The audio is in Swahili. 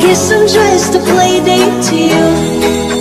guess I'm just a play date to you.